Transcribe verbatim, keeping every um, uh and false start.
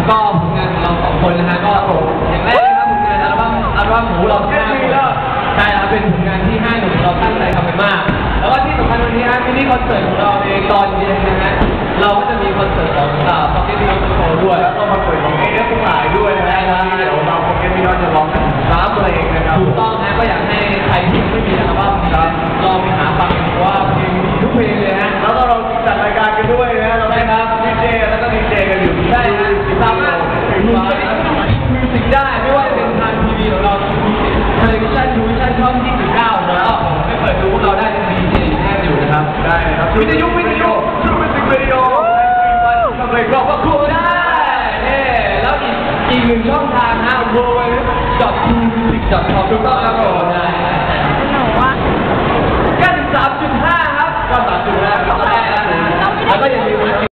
ครับก็ผลงานของเราสองคนนะฮะก็อย่างแรกนะครับผลงานอัลบั้มอัลบั้มหูเราแค่นี้แล้วใช่ครับเป็นผลงานที่ห้าหนุ่มเราตั้งใจทำกันมากแล้วก็ที่สำคัญวันนี้ฮะมินิคอนเสิร์ตของเราในตอนเย็นนะฮะเราก็จะมีคอนเสิร์ตของอ่าพ็อกเก็ตมิลล์โชว์ด้วยแล้วก็คอนเสิร์ตของเอฟทั้งหลายด้วยนะครับเดี๋ยวเราพ็อกเก็ตมิลล์จะร้องกันสามเพลงนะครับถูกต้องนะก็อยากให้ใครที่ไม่มีอัลบั้มครับลองไปหาฟังเพราะว่าเพลงมีทุกเพลงเลยฮะแล้วก็เราจัดรายการกันด้วยนะเราได้ครับดีเจแล้วก็ดีเจกันอยู่ใช่ฮะสามารถดูมิวสิกได้ไม่ว่าจะเป็นทางทีวีของเราเทเลวิชั่นดูวิชั่นช่องที่สิบเก้าแล้วก็ไม่เปิดดูพวกเราได้ในดีเจแค่อยู่นะครับได้ครับวิทยุวิทยุทรูมิวสิกวิดีโอทำเลยบอกว่าคู่ได้เนี่ยแล้วอีกอีกหนึ่งช่องทางนะ ดับเบิลยู ดับเบิลยู ดับเบิลยู ดอท ทรูมิวสิก ดอท คอม ถูกต้องครับผมได้หนูว่ากัน สามจุดห้า ครับก็ สามจุดห้า แล้วก็อย่าลืม